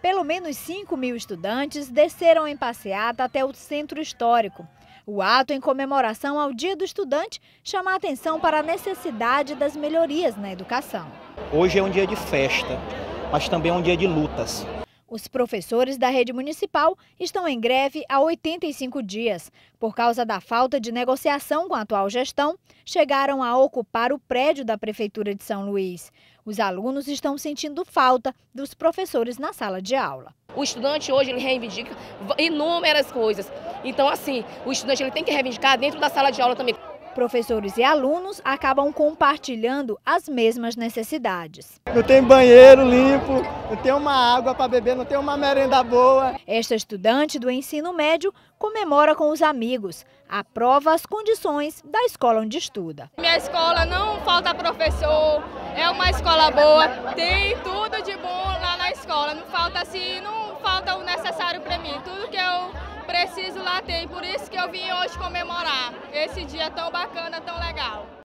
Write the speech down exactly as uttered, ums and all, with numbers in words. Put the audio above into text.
Pelo menos cinco mil estudantes desceram em passeata até o centro histórico. O ato em comemoração ao Dia do Estudante chama a atenção para a necessidade das melhorias na educação. Hoje é um dia de festa, mas também é um dia de lutas. Os professores da rede municipal estão em greve há oitenta e cinco dias. Por causa da falta de negociação com a atual gestão, chegaram a ocupar o prédio da Prefeitura de São Luís. Os alunos estão sentindo falta dos professores na sala de aula. O estudante hoje ele reivindica inúmeras coisas. Então, assim, o estudante ele tem que reivindicar dentro da sala de aula também. Professores e alunos acabam compartilhando as mesmas necessidades. Não tem banheiro limpo, não tem uma água para beber, não tem uma merenda boa. Esta estudante do ensino médio comemora com os amigos. Aprova as condições da escola onde estuda. Minha escola não falta professor, é uma escola boa, tem tudo de bom lá na escola. Não falta assim, não falta o necessário para mim. Tudo que eu preciso lá tem, por isso que eu vim hoje comemorar esse dia tão bacana, tão legal.